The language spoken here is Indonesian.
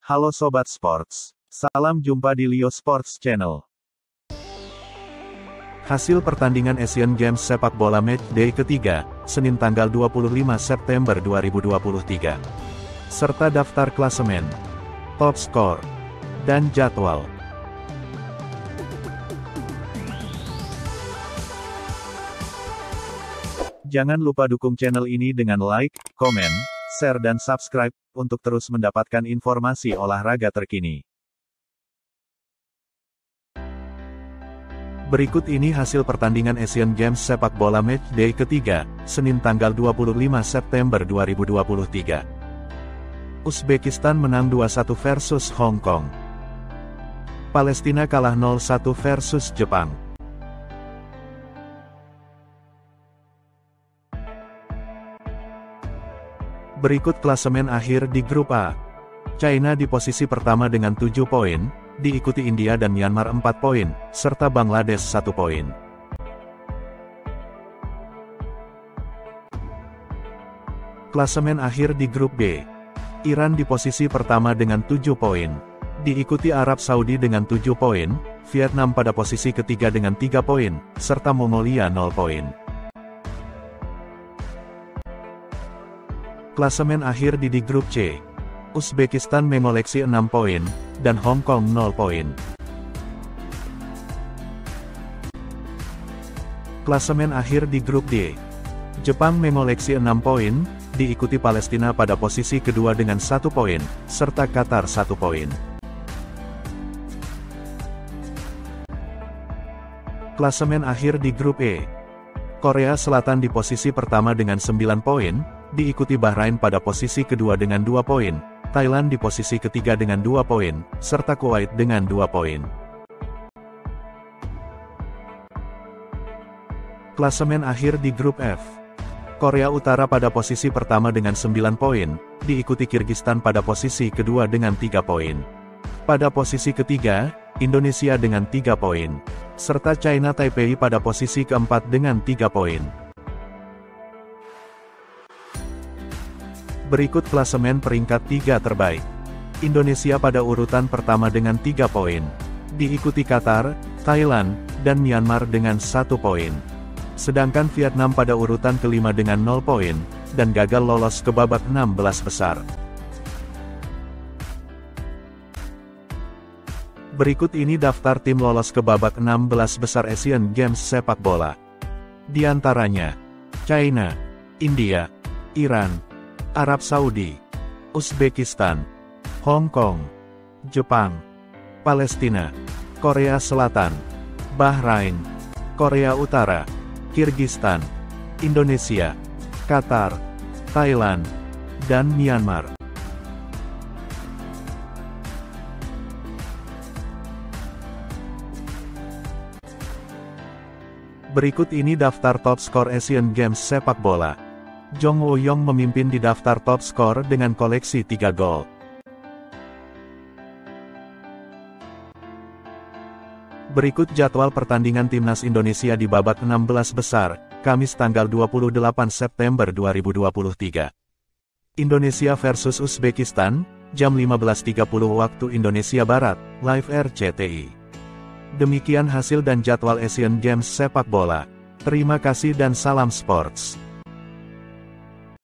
Halo Sobat Sports. Salam jumpa di Lio Sports Channel. Hasil pertandingan Asian Games sepak bola match day ketiga, Senin tanggal 25 September 2023. Serta daftar klasemen, top skor, dan jadwal. Jangan lupa dukung channel ini dengan like, komen, share dan subscribe, untuk terus mendapatkan informasi olahraga terkini. Berikut ini hasil pertandingan Asian Games sepak bola match day ketiga, Senin tanggal 25 September 2023. Uzbekistan menang 2-1 versus Hong Kong. Palestina kalah 0-1 versus Jepang. Berikut klasemen akhir di grup A. China di posisi pertama dengan 7 poin, diikuti India dan Myanmar 4 poin, serta Bangladesh 1 poin. Klasemen akhir di grup B. Iran di posisi pertama dengan 7 poin, diikuti Arab Saudi dengan 7 poin, Vietnam pada posisi ketiga dengan 3 poin, serta Mongolia 0 poin. Klasemen akhir di grup C. Uzbekistan mengoleksi 6 poin, dan Hong Kong 0 poin. Klasemen akhir di grup D. Jepang mengoleksi 6 poin, diikuti Palestina pada posisi kedua dengan 1 poin, serta Qatar 1 poin. Klasemen akhir di grup E. Korea Selatan di posisi pertama dengan 9 poin, diikuti Bahrain pada posisi kedua dengan 2 poin, Thailand di posisi ketiga dengan 2 poin, serta Kuwait dengan 2 poin. Klasemen akhir di grup F. Korea Utara pada posisi pertama dengan 9 poin, diikuti Kirgistan pada posisi kedua dengan 3 poin. Pada posisi ketiga, Indonesia dengan 3 poin, serta China Taipei pada posisi keempat dengan 3 poin. Berikut klasemen peringkat 3 terbaik. Indonesia pada urutan pertama dengan 3 poin, diikuti Qatar, Thailand, dan Myanmar dengan 1 poin. Sedangkan Vietnam pada urutan kelima dengan 0 poin, dan gagal lolos ke babak 16 besar. Berikut ini daftar tim lolos ke babak 16 besar Asian Games sepak bola. Di antaranya, China, India, Iran, Arab Saudi, Uzbekistan, Hong Kong, Jepang, Palestina, Korea Selatan, Bahrain, Korea Utara, Kirgistan, Indonesia, Qatar, Thailand, dan Myanmar. Berikut ini daftar top skor Asian Games sepak bola. Jong Woo-young memimpin di daftar top skor dengan koleksi 3 gol. Berikut jadwal pertandingan timnas Indonesia di babak 16 besar, Kamis tanggal 28 September 2023. Indonesia versus Uzbekistan, jam 15.30 waktu Indonesia Barat, live RCTI. Demikian hasil dan jadwal Asian Games sepak bola. Terima kasih dan salam sports.